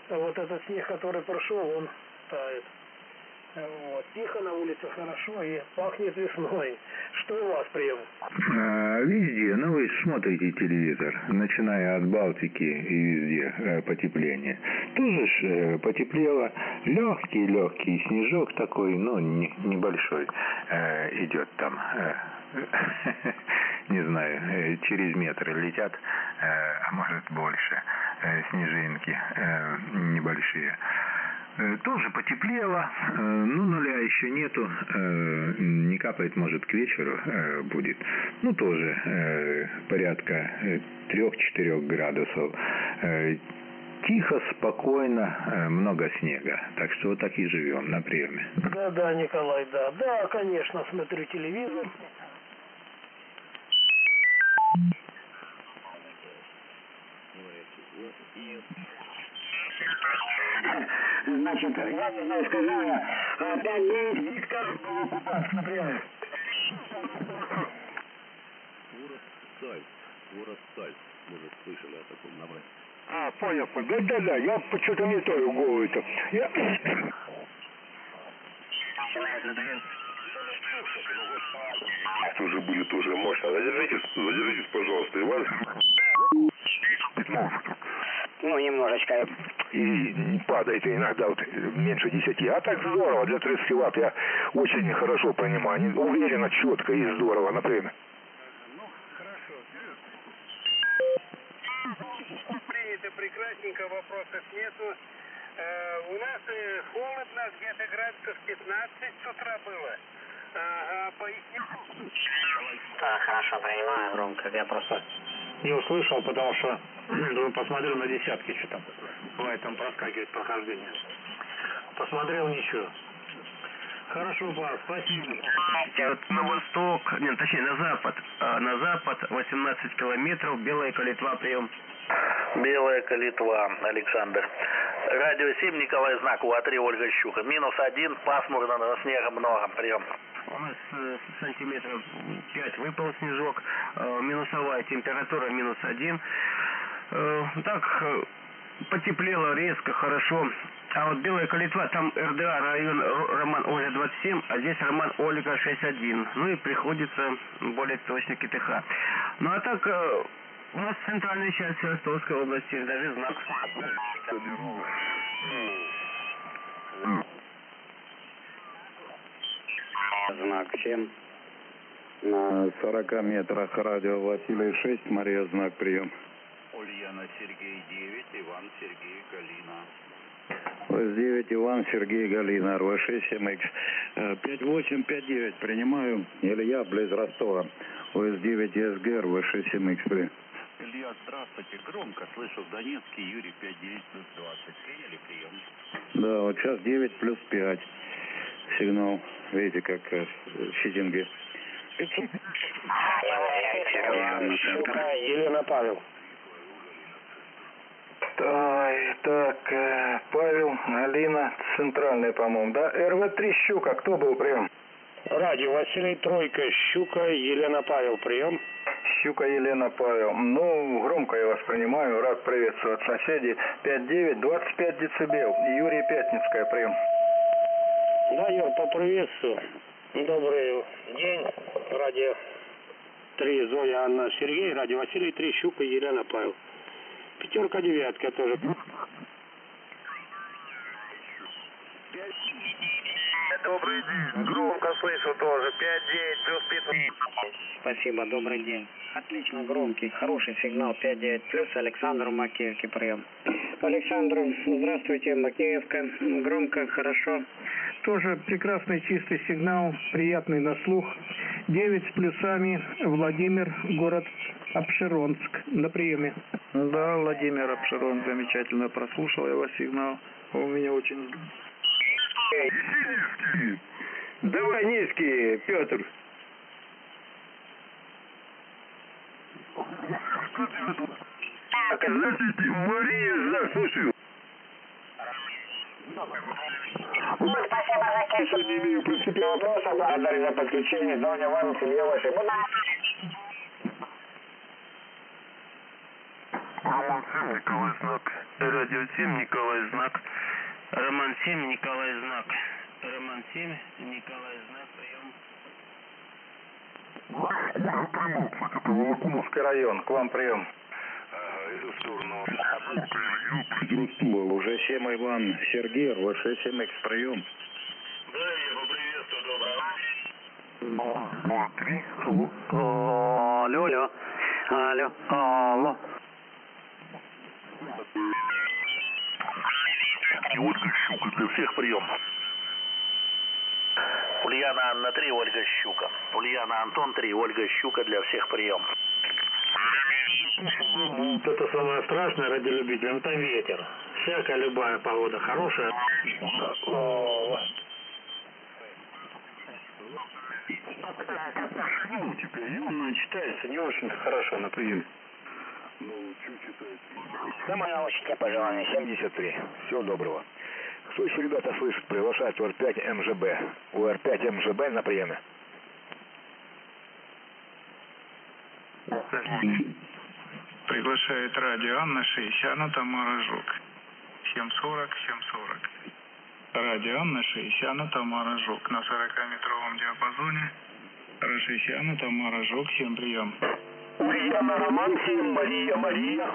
Вот этот снег, который прошел, он тает. Вот. Тихо на улице, хорошо, и пахнет весной. Что у вас прием? Везде, ну вы смотрите телевизор, начиная от Балтики и везде потепление. Тоже ж потеплело, легкий снежок такой, но небольшой идет там. Не знаю, через метр летят, а может больше, снежинки небольшие. Тоже потеплело, ну нуля еще нету, не капает, может к вечеру будет, ну тоже порядка 3-4 градусов. Тихо, спокойно, много снега, так что вот так и живем на приеме. Да, Николай, да, конечно, смотрю телевизор. Значит, я не знаю, сказала, 5-9 Виктор, на приеме. Уросталь, может, слышали о таком наборе. Понял. Да, я что-то не то говорю-то. Тоже будет тоже мощно. Задержитесь, пожалуйста, Иван. Ну, немножечко. И падает иногда вот меньше 10. А так здорово, для 30 ватт я очень хорошо понимаю. Уверенно, четко и здорово, например. Ну, хорошо. Принято прекрасненько, вопросов нету. У нас холодно, где-то градусов 15 с утра было. Поясни. Хорошо, принимаю громко. Я просто не услышал, потому что посмотрел на десятки, что там. Бывает, там проскакивает прохождение. Посмотрел, ничего. Хорошо, Бас, спасибо. На восток, нет, точнее на запад. На запад 18 километров, Белая Калитва, прием. Белая Калитва, Александр. Радио 7, Николай Знак, УА-3, Ольга Щука. -1, пасмурно, снега много, прием. У нас сантиметров 5 выпал снежок, минусовая температура -1. Так, потеплело резко, хорошо. А вот Белая Калитва, там РДА, район Роман Ольга 27, а здесь Роман Ольга 61. Ну и приходится более точно КТХ. Ну а так, у нас центральная часть Ростовской области, даже знак. Знак 7. На 40 метрах радио Василий 6, Мария, знак прием. Ульяна, Сергей 9, Иван, Сергей, Галина. ОС-9, Иван, Сергей, Галина, РВ-6, 7Х. 5-8, 5-9 принимаю. Илья, близ Ростова. ОС-9, СГ, РВ-6, 7Х. Илья, здравствуйте. Громко слышу в Донецке, Юрий 5-9 плюс 20. Приняли прием? Да, вот сейчас 9 плюс 5. Сигнал, видите, как щетинки. Елена, Павел. Так, Павел, Алина, центральная, по-моему, да? РВ-3 Щука, кто был, прием? Радио Василий, тройка, Щука, Елена, Павел, прием. Щука, Елена, Павел. Ну, громко я вас принимаю, рад приветствовать соседей. 5-9, 25 децибел. Юрий, Пятницкая, прием. Да, Юр, поприветствую. Добрый день. Радио 3, Зоя, Анна, Сергей. Радио Василий, 3, Щука, Елена, Павел. 5, 9 тоже. Добрый день. Громко слышу тоже. 5-9 плюс 15. спасибо, добрый день. Отлично, громкий, хороший сигнал 5-9 плюс. Александр, Макеевки, прием. Александр, здравствуйте, Макеевка. Громко, хорошо. Тоже прекрасный чистый сигнал, приятный на слух. 9 с плюсами, Владимир, город Апшеронск, на приеме. Да, Владимир Апшерон, замечательно прослушал я вас сигнал. У меня очень... Давай низкий, Петр. Мария, да, слушаю. Спасибо за кеш. Не имею, в принципе, вопросов. Благодарю за подключение. Доня, вам, семье вашей. Алло. Николай Знак. Радио 7, Николай Знак. Роман 7, Николай Знак. Роман 7, Николай Знак, прием. Это Волокуновский район, к вам прием. Иду в сторону. Уже 7 Иван Сергей, РВШ 7Х, прием. Да, я поприветствую, доброго. Алло, алло. Алло, алло. Ольга Щука, для всех прием. Ульяна Анна 3, Ольга Щука. Ульяна Антон 3, Ольга Щука, для всех прием. Вот это самое страшное ради любителям, это ветер. Всякая любая погода хорошая. Теперь читается не очень хорошо на приеме. Самое научное пожелание 73. Всего доброго. Кто еще, ребята, слышит, приглашает УР-5 МЖБ. УР-5 МЖБ на приеме. Приглашает радио Анна Шейхяна, Тамара Жук. 740, 740. Радио Анна Шейхяна, Тамара Жук. На 40-метровом диапазоне. Шейхяна, Тамара Жук, 7 прием. Ульяна Роман 7, Мария, Мария.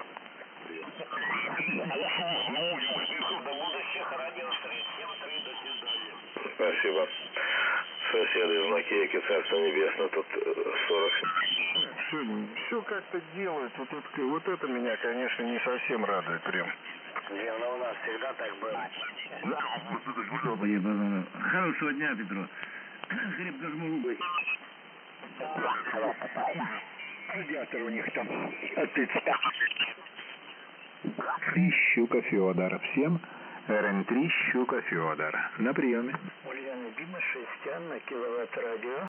Спасибо. Соседи из Макеевки, Царство Небесное, тут 40. Все как-то делают. Вот это меня, конечно, не совсем радует прям. Дело у нас всегда так было. Хорошего дня, Петро. Крепко жму руку. Радиатор у них там. Щука Федор. Всем РН3 Щука Федор. На приеме. Ульяна Дима, 6 Анна, киловатт радио.